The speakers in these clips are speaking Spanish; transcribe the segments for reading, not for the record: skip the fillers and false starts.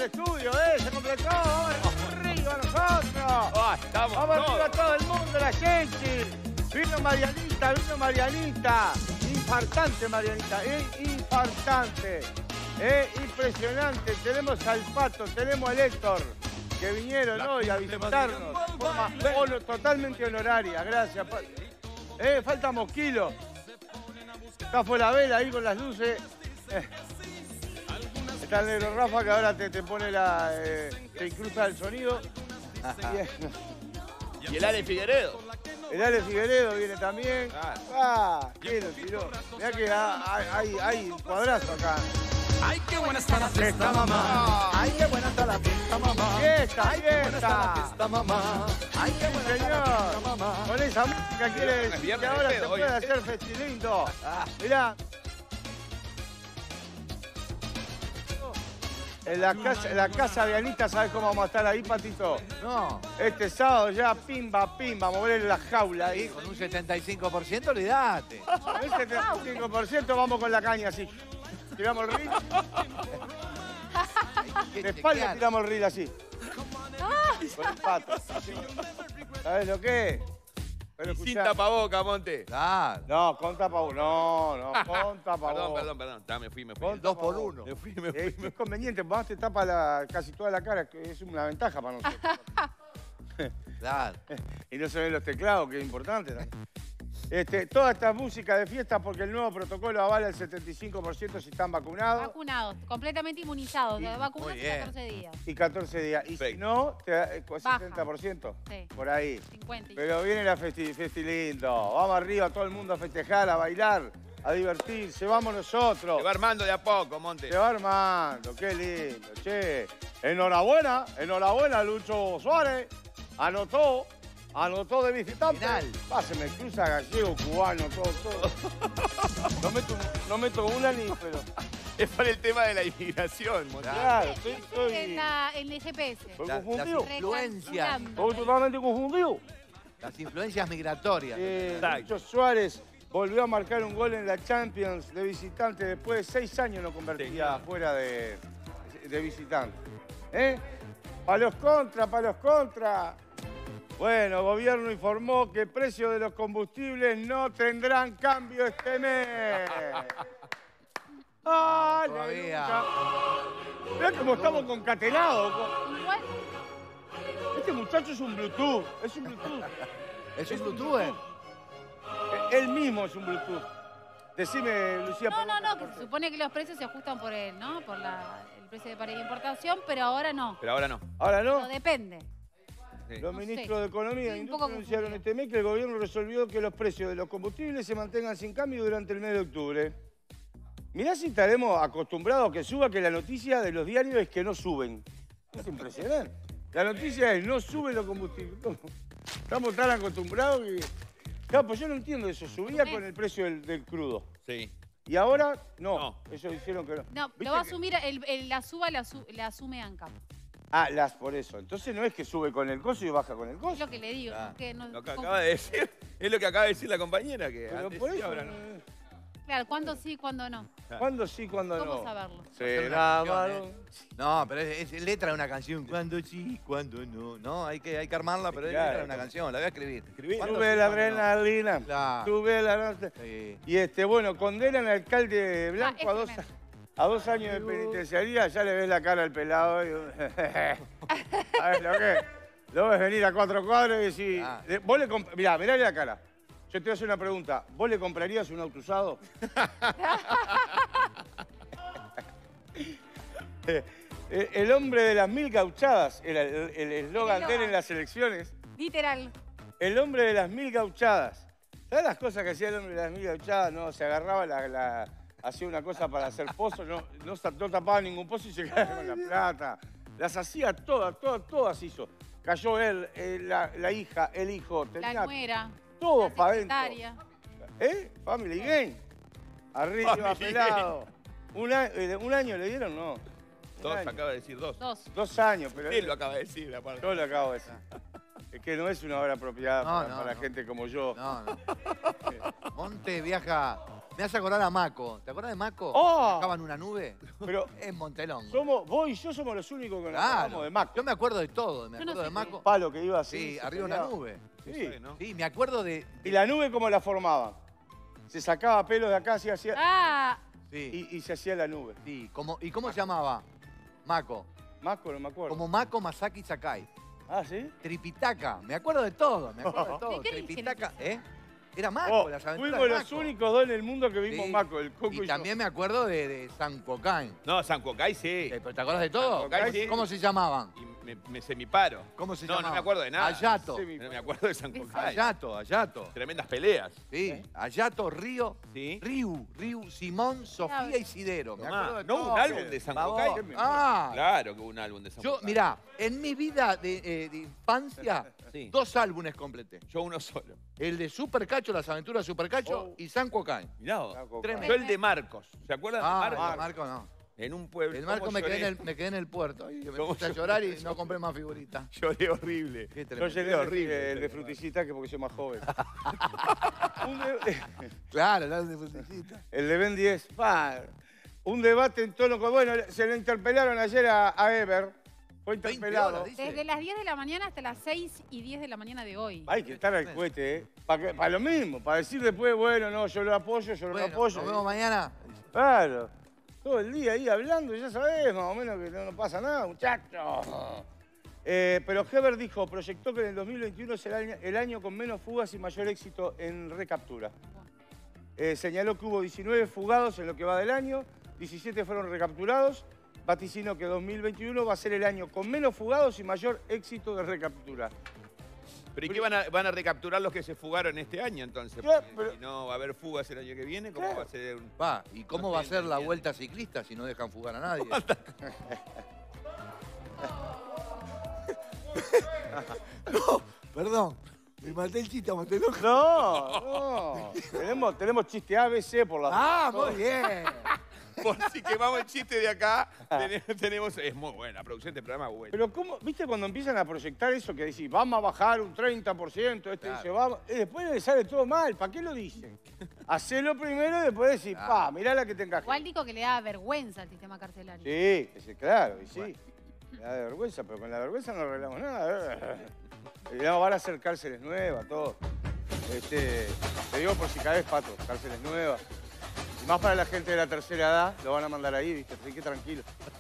estudio, se completó. Vamos arriba nosotros. Estamos Vamos todos. arriba todo el mundo, la gente. Vino Marianita. Infartante, Marianita, infartante. Impresionante. Tenemos al Pato, tenemos al Héctor, que vinieron hoy a visitarnos. De forma totalmente honoraria, gracias. Falta Mosquilo. Acá fue la vela ahí con las luces. Está el negro Rafa que ahora te pone te incrusta el sonido. Y el Ale Figueredo. El Ale Figueredo viene también. ¿Quién lo tiró? Mirá que hay cuadrazo acá. Ay, qué buena está la fiesta, mamá. Ay, qué buena está la fiesta, mamá. ¡Fiesta, Ay, qué buena está la fiesta! fiesta, mamá. Ay, qué buena está la fiesta, mamá. Con esa música quiere decir que ahora se puede hacer festilindo. Mirá. En la casa de Anita, ¿sabes cómo vamos a estar ahí, Patito? No. Este sábado ya, pimba, mover la jaula ahí. Con un 75%, olvídate. Con el 75% vamos con la caña así. Tiramos el reel. De espalda tiramos el reel así. Con el pato. ¿Sabes lo que es? Pero Sin escuchá. tapaboca, Monte. Claro. No, con tapabocas. No, con tapabocas. Perdón. Me fui. Con 2 por 1. Me fui. Es conveniente, más te tapa casi toda la cara, que es una ventaja para nosotros. Claro. Y no se ven los teclados, que es importante también. Toda esta música de fiesta, porque el nuevo protocolo avala el 75% si están vacunados. Vacunados, completamente inmunizados. Vacunados muy bien. 14 días. Y 14 días. Y si Perfecto. no, te da Baja. 70%. Sí. Por ahí. 50. Pero viene la lindo. Vamos arriba, todo el mundo a festejar, a bailar, a divertirse. Vamos nosotros. Se va armando de a poco, Monte. Se va armando, qué lindo, che. Enhorabuena, Lucho Suárez. Anotó de visitante. Final. Se me cruza gallego, cubano, todo. No meto una ni, pero... Es por el tema de la inmigración, Monte. Claro, En el GPS. Estoy Las confundido. influencias. Estoy totalmente confundido. Las influencias migratorias. Lucho Suárez volvió a marcar un gol en la Champions de visitante. Después de 6 años no convertía fuera de visitante. Para los contra. Bueno, gobierno informó que el precio de los combustibles no tendrán cambio este mes. Todavía. Mirá cómo estamos concatenados. Igual, Este muchacho es un Bluetooth. Es un Bluetooth. ¿Es un youtuber? Él mismo es un Bluetooth. Decime, Lucía. no, que se supone que los precios se ajustan por él, ¿no? Por el precio de paridad de importación, pero ahora no. Pero ahora no. Ahora no. No depende. Sí. Los No ministros sé. de Economía e Estoy un Industria poco anunciaron confundida. este mes que el gobierno resolvió que los precios de los combustibles se mantengan sin cambio durante el mes de octubre. Mirá si estaremos acostumbrados a que suba, que la noticia de los diarios es que no suben. Es impresionante. La noticia es no suben los combustibles. ¿Cómo? Estamos tan acostumbrados que... Claro, pues yo no entiendo eso. Subía con el precio del crudo. Sí. Y ahora, no. No. Ellos dijeron que no. No, ¿Viste lo va a que- asumir, la suba la asume ANCAP. por eso. Entonces no es que sube con el coso y baja con el Es coso. lo que le digo. Que no- Lo que acaba de decir. Es lo que acaba de decir la compañera, que Pero antes por sí, eso... ahora no. Claro, ¿cuándo sí, cuándo no? ¿Cuándo sí, cuándo no? ¿Cómo saberlo? Será Una canción, varón. No, pero es letra de una canción. Cuando sí, cuando no. No, hay que armarla, pero es Claro. letra de una canción. La voy a escribir. ¿Cuándo Sube sí, la cuándo no? adrenalina. Claro. Sube la... Sí. Y bueno, condenan al alcalde Blanco es tremendo. a 2 años de penitenciaría. Ya le ves la cara al pelado. ¿Sabes lo que es? Lo ves venir a 4 cuadros y decir... Ah. Vos le mirá la cara. Yo te voy a hacer una pregunta. ¿Vos le comprarías un auto usado? El hombre de las 1000 gauchadas era el eslogan de él en las elecciones. Literal. El hombre de las 1000 gauchadas. ¿Sabes las cosas que hacía el hombre de las 1000 gauchadas? No, se agarraba hacía una cosa para hacer pozo, no tapaba ningún pozo y se quedaba con la plata. Las hacía todas hizo. Cayó él, la hija, el hijo, La tenía nuera. todo la para adentro. secretaria. Family Game. Arriba, Family pelado. Un año le dieron, no. Dos, año. acaba de decir dos. 2. 2 años, pero Él lo acaba de decir, aparte. yo lo acabo de decir. Es que no es una hora apropiada No, para no. gente como yo. No. Monte viaja Me hace acordar a Maco. ¿Te acordás de Maco? ¡Oh! Viajaba en una nube. Pero En Montelongo. vos y yo somos los únicos que nos Claro. acordamos de Maco. Yo me acuerdo de todo. Me Yo no acuerdo de sé Maco. Un palo que iba así. Sí, se arriba de una peleaba. nube. Sí. Sí, me acuerdo de... ¿Y la nube cómo la formaban? Se sacaba pelos de acá así, hacía, Ah, Sí, y se hacía la nube. sí. ¿Y cómo se llamaba? Maco. Maco, no me acuerdo. Como Mako Masaki Sakai. Ah, ¿sí? Tripitaka. Me acuerdo de todo, me acuerdo de todo. ¿De qué dicen? Tripitaka, ¿eh? Era Mako, Oh, las aventuras fuimos de los Mako. únicos dos en el mundo que vimos Sí. Maco, el Coco y, Y también me acuerdo de San Cocain. No, San Cocay sí. ¿Pero te acuerdas de todo? San Cocay, sí. ¿Cómo se llamaban? Y me semiparo. ¿Cómo se No, llamaban? no me acuerdo de nada. Ayato. Sí. No me acuerdo de San Cocay. Ayato. Tremendas peleas. Sí, Ayato, Río, Sí. Riu, Simón, Sofía y Sidero. Me Tomá, acuerdo de ¿no hubo todo. un álbum de San Babó. Cocay? Ah, Claro que hubo un álbum de San yo, Cocay. mirá, en mi vida de infancia, Sí. 2 álbumes completé. Yo uno solo. El de Super Cacho, las aventuras de Super Cacho Oh. y San Cocain. Mirá vos. San Cocay. Tremendo. Yo el de Marcos. ¿Se acuerdan de Ah, Marcos? Marco no. En un pueblo. El Marco ¿Cómo me quedé, lloré? me quedé en el puerto. Y me ¿Cómo puse a lloré? llorar y no compré más figuritas. Lloré horrible. Qué Yo tremendo. llegué horrible. el de Fruticita, que porque soy más joven. Claro, la de Fruticita. El de Ben 10. Un debate en tono con... Bueno, se le interpelaron ayer a Ever. Fue 20 interpelado. horas, dice. desde las 10 de la mañana hasta las 6:10 de la mañana de hoy. Hay que estar al cohete, ¿eh? Para lo mismo, para decir después, bueno, no, yo lo apoyo, yo no lo Bueno, apoyo. nos vemos mañana. Claro. Todo el día ahí hablando, ya sabés, más o menos que no pasa nada, muchachos. Pero Heber dijo, proyectó que en el 2021 será el año con menos fugas y mayor éxito en recaptura. Señaló que hubo 19 fugados en lo que va del año, 17 fueron recapturados. Vaticinó que 2021 va a ser el año con menos fugados y mayor éxito de recaptura. ¿Pero y qué van a recapturar los que se fugaron este año entonces? Claro, Porque pero- si no va a haber fugas el año que viene, ¿cómo Claro. va a ser un... Va, ¿y cómo No va a estoy ser la entendiendo. vuelta ciclista si no dejan fugar a nadie? No, perdón. Me maté el chiste a Montelongo. No. Tenemos chiste ABC por la... Ah, muy bien. Por si quemamos el chiste de acá, tenemos... Es muy buena, la producción de este programa es buena. Pero ¿cómo? ¿Viste cuando empiezan a proyectar eso que decís, vamos a bajar un 30%, este Claro. dice, vamos... Y después le sale todo mal, ¿para qué lo dicen? Hacelo primero y después decís, Claro. mirá la que te encaje. Igual dijo que le da vergüenza al sistema carcelario. Sí, claro, y sí. Me da vergüenza, pero con la vergüenza no arreglamos nada. Y no, van a hacer cárceles nuevas, todo. Te digo por si caes, Pato, cárceles nuevas. Y más para la gente de la tercera edad, lo van a mandar ahí, ¿viste? Así que tranquilo.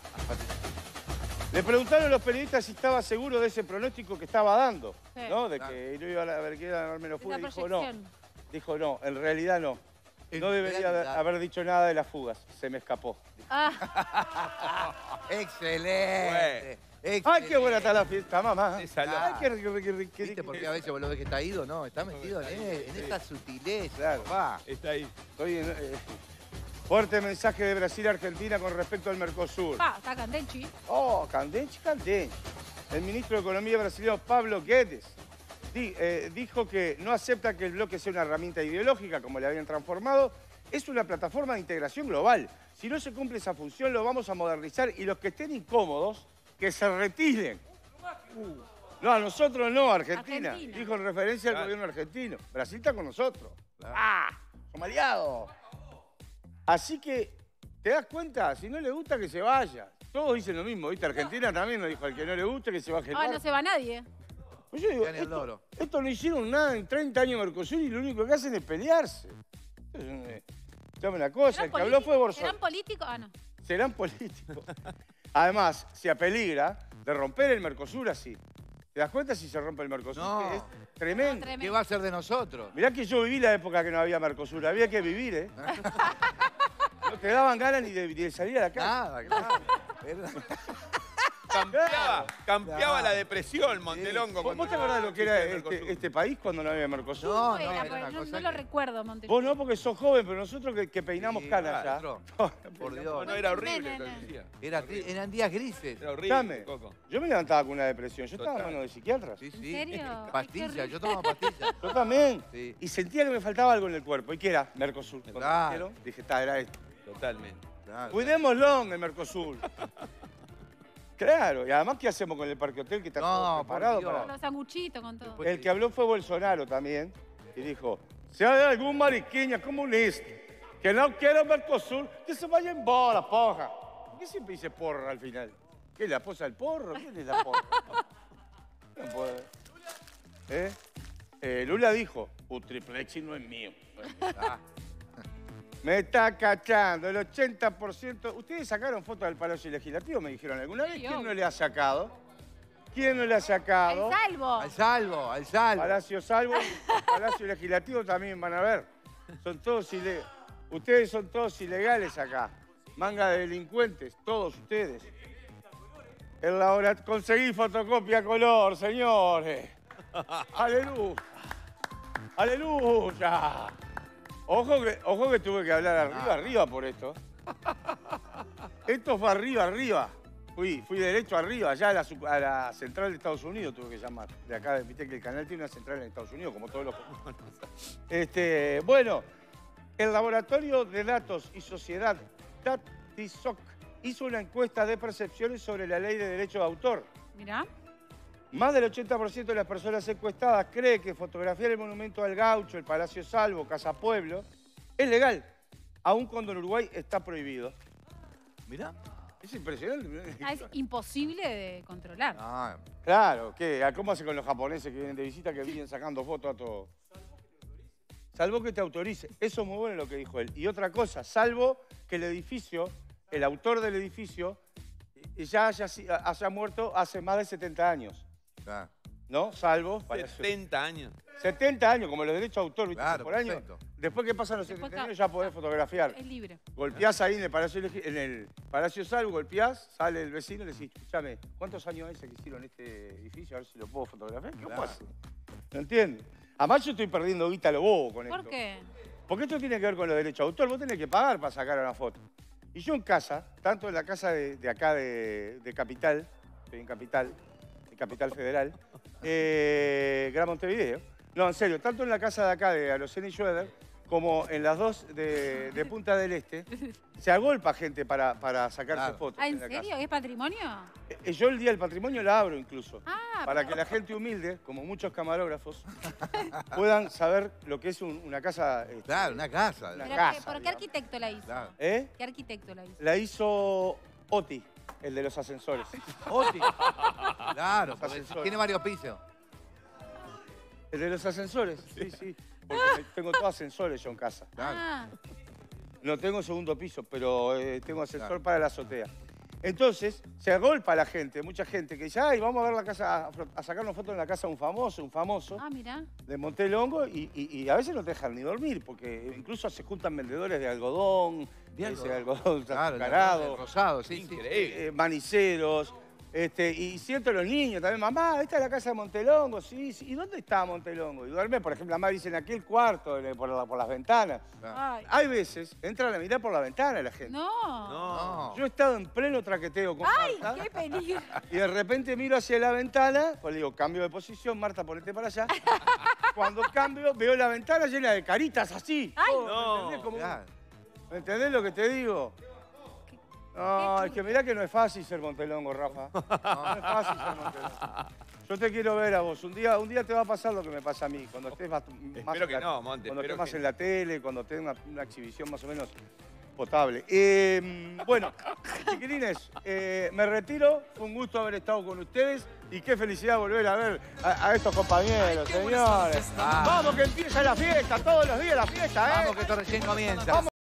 Le preguntaron a los periodistas si estaba seguro de ese pronóstico que estaba dando, Sí. ¿no? De Claro. que no iba a haber que dar menos fuga. Una Y dijo no. proyección. Dijo no, en realidad no. En No debería realidad. haber dicho nada de las fugas. Se me escapó. Ah, Excelente. ¡Ay, qué buena está la fiesta, mamá! Esa ¡Ay, loca. qué rico, qué rico! ¿Viste por qué a veces vos lo ves que está ido? No, está metido en esa sutileza. Claro. Va. Está ahí. Estoy fuerte mensaje de Brasil a Argentina con respecto al Mercosur. está Candenchi. Oh, Candenchi. El ministro de Economía brasileño Pablo Guedes dijo que no acepta que el bloque sea una herramienta ideológica, como le habían transformado. Es una plataforma de integración global. Si no se cumple esa función, lo vamos a modernizar y los que estén incómodos, que se retiren. No, a nosotros no, Argentina. Argentina. Dijo en referencia al Claro. gobierno argentino. Brasil está con nosotros. Somos aliados. Así que, ¿te das cuenta? Si no le gusta, que se vaya. Todos dicen lo mismo, ¿viste? Argentina también nos dijo al que no le guste que se baje el Ah, no barco. se va nadie. Pues yo digo, Gana el loro. esto no hicieron nada en 30 años de Mercosur y lo único que hacen es pelearse. Dame una cosa, el que habló fue Bolsonaro. ¿Serán políticos? Ah, no. Serán políticos. Además, se apeligra de romper el Mercosur así. ¿Te das cuenta si se rompe el Mercosur? No. Que es tremendo. Tremendo. ¿Qué va a ser de nosotros? Mirá que yo viví la época que no había Mercosur, había que vivir, ¿eh? No te daban ganas ni de salir a la calle. Nada, claro. ¿Verdad? Campeaba la depresión, Montelongo. ¿Vos te acordás de lo que era este país cuando no había Mercosur? No, Era, era porque una no, cosa no lo que- recuerdo, Monte. Vos no, porque sos joven, pero nosotros que peinamos Sí, canas ya. maestro. Por Dios. No, no, era horrible No, lo no, que decía. Eran días grises. Era Escuchame, horrible, Coco. yo me levantaba con una depresión. Yo estaba en Total. manos de psiquiatras. Sí, ¿En sí. serio? Ay, qué Pastillas, horrible. yo tomaba pastillas. Yo también. Sí. Y sentía que me faltaba algo en el cuerpo. ¿Y qué era? Mercosur. Cuando Claro. me dijeron, dije, está, era esto. Totalmente. Claro. Cuidémoslo en el Mercosur. Claro, y además, ¿qué hacemos con el parque hotel que está No, todo por preparado Dios. para...? Los sanguchitos con todo. Después- El que habló fue Bolsonaro también, y dijo, si hay algún mariqueña comunista Que no quiero Mercosur, que se vaya en bola, porra. ¿Por qué siempre dice porra al final? ¿Qué es la esposa del porro? ¿Quién es la porra? No puede. Lula dijo, un triplexi no es mío. Me está cachando, el 80%. ¿Ustedes sacaron fotos del Palacio Legislativo? Me dijeron alguna vez. ¿Quién no le ha sacado? ¿Quién no le ha sacado? Al salvo. Al salvo, al salvo. Palacio Salvo y Palacio Legislativo también van a ver. Son todos ustedes son todos ilegales acá. Manga de delincuentes, todos ustedes. Conseguí fotocopia a color, señores. Aleluya. Aleluya. Ojo que tuve que hablar arriba por esto. Esto fue arriba. Fui derecho arriba, allá a la central de Estados Unidos tuve que llamar. De acá, viste que el canal tiene una central en Estados Unidos, como todos los... Bueno, el Laboratorio de Datos y Sociedad, DATISOC, hizo una encuesta de percepciones sobre la ley de derecho de autor. Mirá. Más del 80% de las personas encuestadas cree que fotografiar el monumento al Gaucho, el Palacio Salvo, Casa Pueblo, es legal, aun cuando en Uruguay está prohibido. Mirá. Es impresionante. Es imposible de controlar. Ah, Claro, ¿cómo hace con los japoneses que vienen de visita que vienen sacando fotos a todo? Salvo que te autorice. Eso es muy bueno lo que dijo él. Y otra cosa, salvo que el edificio, el autor del edificio, ya haya muerto hace más de 70 años. claro. ¿No? Salvo... 70 años. 70 años, como los derechos de autor, ¿viste? Claro, por año. perfecto. Después que pasan los Después 70 años ya podés fotografiar. Es libre. Golpeás ahí en el Palacio Salvo, golpeás, sale el vecino y le decís, escúchame, ¿cuántos años hace que hicieron este edificio? A ver si lo puedo fotografiar. ¿Qué Claro. pasa? ¿No entiendes? Además yo estoy perdiendo guita a lo bobo con esto. ¿Por qué? Porque esto tiene que ver con los derechos de autor. Vos tenés que pagar para sacar una foto. Y yo en casa, tanto en la casa de acá de Capital, estoy en Capital, de Capital Federal, Gran Montevideo. No, en serio, tanto en la casa de acá de Arocena y Schroeder, como en las dos de Punta del Este, se agolpa gente para sacarse Claro. fotos. ¿Ah, en la serio? casa. ¿Es patrimonio? Yo el Día del Patrimonio la abro incluso. Ah, Para pero- que la gente humilde, como muchos camarógrafos, puedan saber lo que es una casa... Claro, una casa. Una ¿Pero casa, ¿por qué digamos. arquitecto la hizo? Claro. ¿Eh? ¿Qué arquitecto la hizo? La hizo Oti, el de los ascensores. Oti. Claro, porque ascensores. tiene varios pisos. ¿El de los ascensores? Sí. Porque tengo todos ascensores yo en casa. Claro. Ah, No tengo segundo piso, pero tengo ascensor Claro. para la azotea. Entonces, se agolpa la gente, mucha gente que dice, ay, vamos a ver la casa, a sacarnos fotos en la casa de un famoso, mirá. de Montelongo, y a veces no te dejan ni dormir, porque incluso se juntan vendedores de algodón, ese algodón Claro, azucarado, el rosado, sí. Increíble. maniceros, y siento a los niños también, mamá, esta es la casa de Montelongo, sí. ¿Y dónde está Montelongo? Y duerme, por ejemplo, la mamá dice en aquel cuarto, por las ventanas. Ay. Hay veces, entran a mirar por la ventana la gente. No. No. Yo he estado en pleno traqueteo con ¡Ay, Marta, qué peligro! y de repente miro hacia la ventana, pues le digo, cambio de posición, Marta, ponete para allá. Cuando cambio, veo la ventana llena de caritas así. ¡Ay! ¿Me entendés? Claro. ¿Me entendés lo que te digo? No, es que mirá que no es fácil ser Montelongo, Rafa. No es fácil ser Montelongo. Yo te quiero ver a vos. Un día te va a pasar lo que me pasa a mí. Cuando estés más Espero que no, Monte, Cuando espero estés más que en la tele, cuando tengas una exhibición más o menos potable. Bueno, chiquilines, me retiro. Fue un gusto haber estado con ustedes. Y qué felicidad volver a ver a estos compañeros, señores. Vamos que empieza la fiesta, todos los días la fiesta, ¿eh? Vamos que esto recién comienza.